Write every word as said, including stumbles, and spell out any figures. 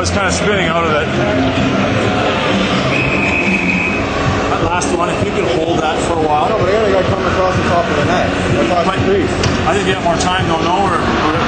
was kind of spinning out of it. That last one, if you could hold that for a while. No, but the other guy coming across the top of the net. Across But the crease. I think you have more time, don't know, or, or